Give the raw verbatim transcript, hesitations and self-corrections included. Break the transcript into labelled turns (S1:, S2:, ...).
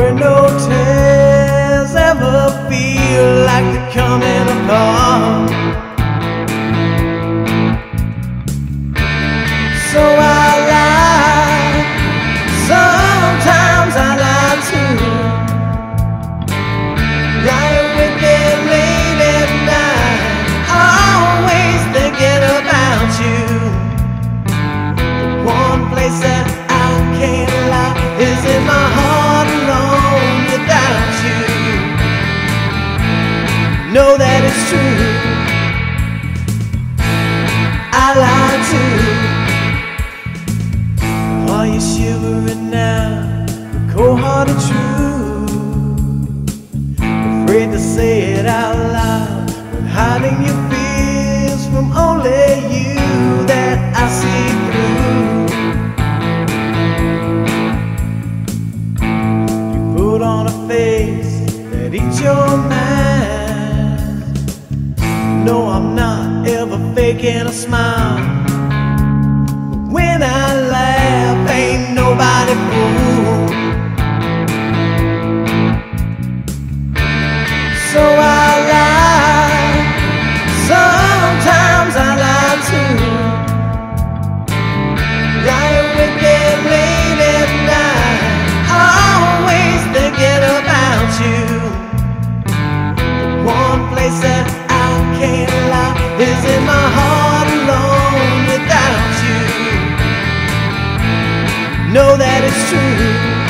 S1: where no tears ever feel like they're coming apart. So I lie, sometimes I lie too. Lie awake late at night, always thinking about you. The one place that I can't lie is in my heart alone without you. Know that it's true, I lie too. Are you shivering now, cold-hearted true? Afraid to say it out loud, but hiding your fears from only you that I see through. You put on a face that eats your mind. No, I'm not ever faking a smile. When I laugh, ain't nobody fool. So I lie, sometimes I lie too. Lie awake late at night, always thinking about you. The one place that I can't lie is in my heart alone without you. Know that it's true.